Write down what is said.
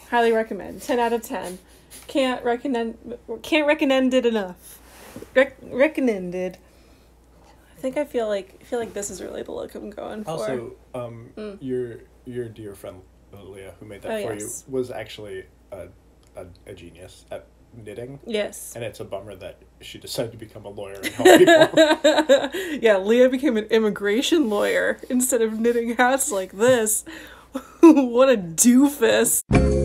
Highly recommend. 10 out of 10. Can't recommend it enough. Recommended. I feel like this is really the look I'm going for. Also, your dear friend Leah, who made that for you, was actually a genius at knitting. Yes. And it's a bummer that she decided to become a lawyer and help people. Yeah, Leah became an immigration lawyer instead of knitting hats like this. What a doofus.